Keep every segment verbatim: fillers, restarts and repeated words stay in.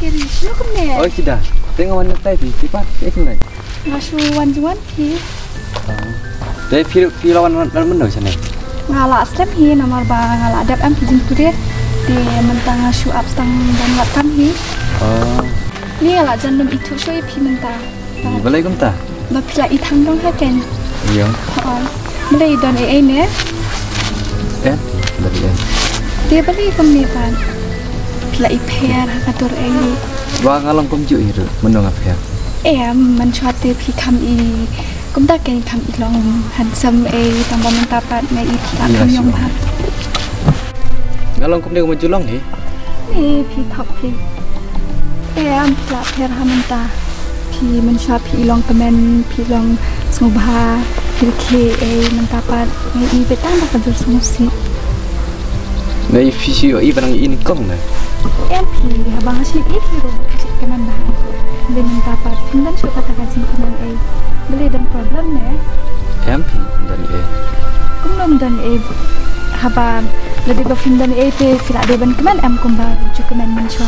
kiri sino kemne. Oh sudah. Tengok warna tay pi cepat. Eh kemne. Ngasu wan-wan pi. Dari pi pi lawan lawan mana sana? Ngala aslam hi namar ba ngala adab am pijin pure di mentang ngasu abstang dan latam hi. Oh. Ni ngala jandum itu shoy pi mentang. Balai kum ta? Ba pila ithang dong hapen. Iya. Oh. Mulai don e ne. Eh, dari eh. Dia balik kami pan. Pila iper atur e. Wa ngalong kum ju itu menong apa? Eh, man chwate pi kam i. Kum ta ken kam i long handsome e tambah mentapat me i pila kam yong ha. Ngalong kum dia maju long he. Eh, pi top pi. Eh, am pila per hamenta. Pi man chwa pi long kemen pi long smubha pi ke e mentapat me i betang ba kajur smusi. Nei fisio i barang ini kong na. Em pi habang hasil itu hasil keman dah. Dan mentapat pindan suka kata jin keman e. Beli dan problem ne. Em pi dari eh. Kumnom dan e habang lebih bafin dan e pe fila de ban keman em kumba ju keman menchwa.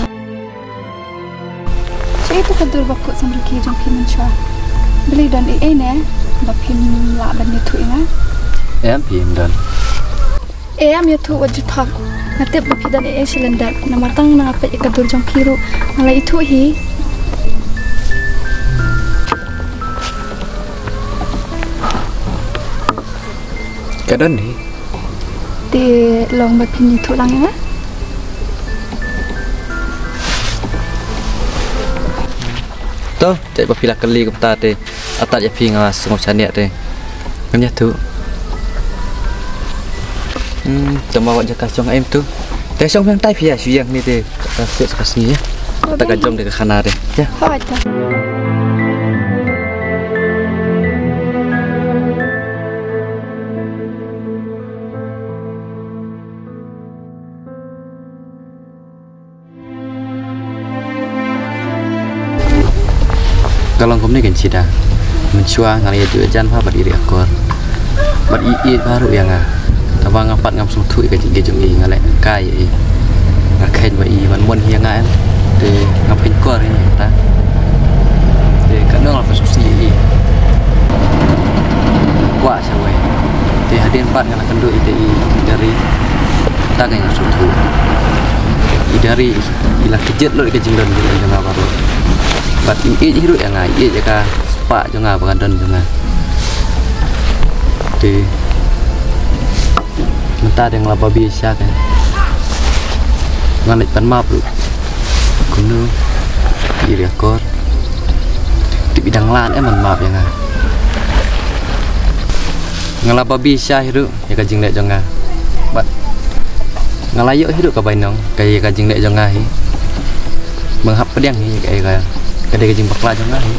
So itu kadur bakut sambil ki jong pi menchwa. Beli dan e ne bafin la ban itu inga. Em pi dan. Eh am itu wajib tak. Nanti bapi dan e silinder. Nama tang na apa ikadur jong kiru. Malah itu hi. Kadang ni. Di long bapi itu lang ya. Toh, cak bapi lah keli kum ta te. Atat ya pi ngas ngau chaniak te. Ngam tu. Hmm, cuma awak jaga jong em tu. Teh song yang tai pia suyang ni deh. Kata set kasni ya. Kata kajong deh ke khana deh. Ya. Hai ta. Kalau kau ni kan cida, mencua ngali aja jan apa berdiri akor, beri baru yang ah. Tawa ngapat ngam sutu i kajing gejong i ngalek kai i ngakain ba i man mon hiang an de ngapin kor ni ta de kanong la pasusi i kwa sawe de hadin pat ngala kendo i i dari ta ngai sutu i dari ila kejet lo kajing don i janga baru bat i i hiru yang ai i jaka spa janga bagandon janga de Mentah ada yang laba biasa kan, ngalit pan map lu, kuno, iri akor, di bidang lan emang map yang ah, ngalaba biasa hidup, ya kajing dek jonga, bat ngalayo hidup ke bainong, kayak kajing dek jonga hi, menghap pedang hi, kayak kayak kadang kajing bakla jonga hi.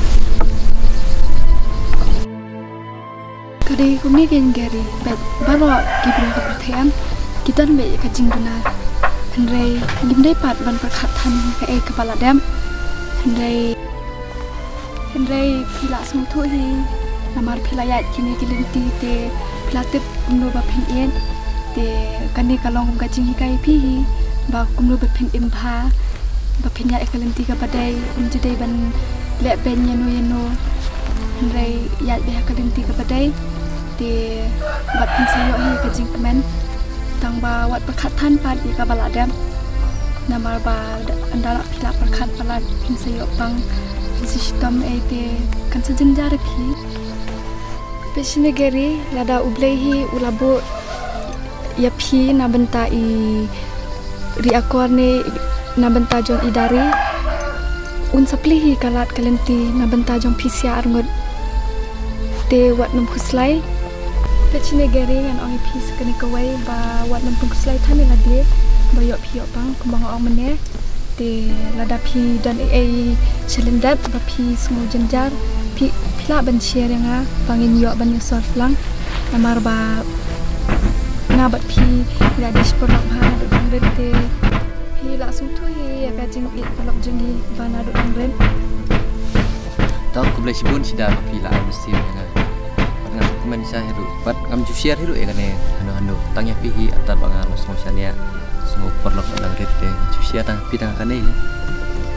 Kadai kumi gen gari, bet baru gibra kepercayaan kita nampak kajing benar. Hendai gimdai pat ban perkhatan ke e kepala dam. Hendai hendai pila semutu hi, namar pila yat kini kilinti te pila tip kumno bapin ien te kani kalong kajing hikai pi ba kumno bapin impa bapin yat kilinti ke badai kumjidai ban lek ben yano yano. Hendai yat beha kilinti ke badai di bat pinsayo hi kajing kemen tang ba wat perkhatan pad di kabal adam namar ba andala pila perkhat pala pinsayo pang sistem e te kan sejenjar pi pesine geri lada ublehi ulabo ya pi na benta i ri akor ne na benta jong idari un saplihi kalat kalenti na benta jong pisia arngot te wat num khuslai Pecine gari ngan ong pi sekene kawai ba wat nam pung slide than la de ba yo pi yo bang kumbang ong mene de lada pi dan e cylinder ba pi smu jenjar pi pila ban share nga bangin yo ban yo surf lang namar ba ngabat pi la dis por ha do bang de pi la sum tu ye ya ka jing it palok jengi ba na do bang ren Tahu aku boleh sibun sida pi la mesti nga Kuman isa hiru, pat ngam jusiar hiru ya kan ya, hanu-hanu tangnya pihi atar bangal semua sania, semua perlok dalam rete jusiar tang pi tang kan ya.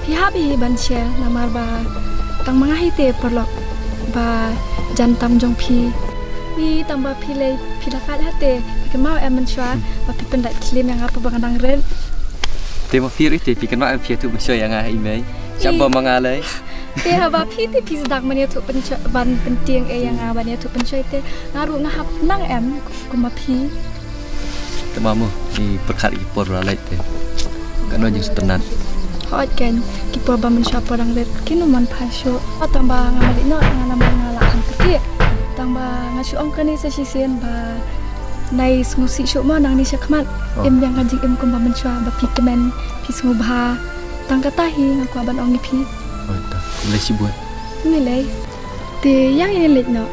pihak pi ban share namar ba tang mangahi te perlok ba jantam jong pi ni tamba pi le pi dapat hate kemau em menshwa ba pi pendak klim yang apa bangandang ren tema fir itu pi kan mak pi tu mensyua yang ah imei siapa mangalai te haba pi te pi sedang mania tu penca ban penting e yang abania tu pencoy te ngaru ngahap nang em kuma pi temamu di perkhat ipor lalai te kan jeng setenan hot kan kipo ba mensyua parang red kinu man pasyo tamba ngamali no nganam ngalakan peti tamba ngasu ong kani sa sisien ba nai ngusi syuk ma nang ni syakmat em yang kanjing em kumba mensyua ba pigmen pis ngubha tang katahi ngaku aban ong pi oh ta lesi buat nilai te yang ini lek no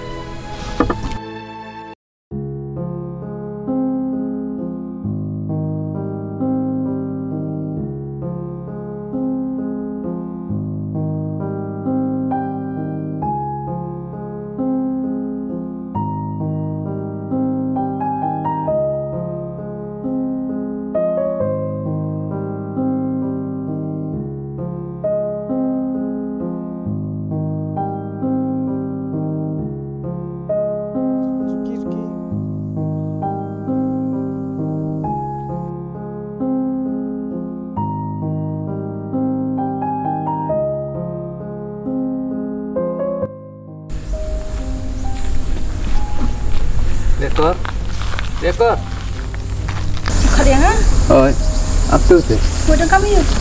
Rekor, rekor. kalian ah Oh, apa tu? mudah kami yuk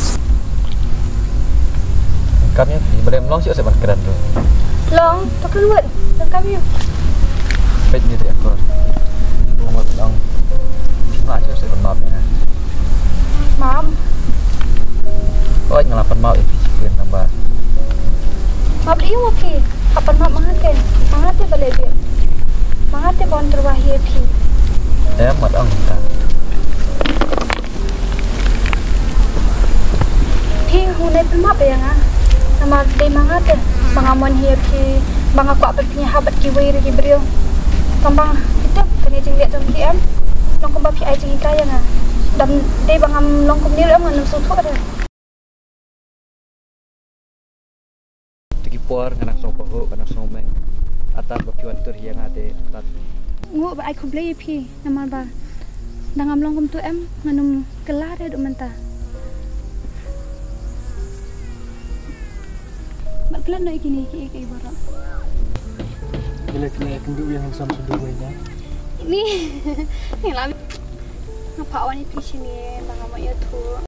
Kami di boleh melong sih sebab keran tu. long tak keluar dan kami yuk Baik ni rekor. Ngomong tentang mak sih sebab maaf ya. mam Oh, ngelapan mau itu sekian tambah. mam dia mau pi kapan mam mangat mangat dia balik dia mangat dia kon terwahir pi Saya mat ang ta. pi hunai pelmak ya nga nama dia mangat dia bangamon hier pi banga kwa punya habat kiwir ki brio tambang itu kena jing lihat jom kiem long kumba pi ai jing kaya nga dam dia bangam long kum ni ram ngan sutu ada Por nganak sopo ho kana someng atas bakiwan tur yang ade atas ngu ba ai kumplay pi nama ba dangam long kum tu em nganum kelar ada menta mak kelar no ikini iki iki borok bila kena kendu yang sama sudah ya ini ni lah ngapa awak ni pi sini bangam ya tu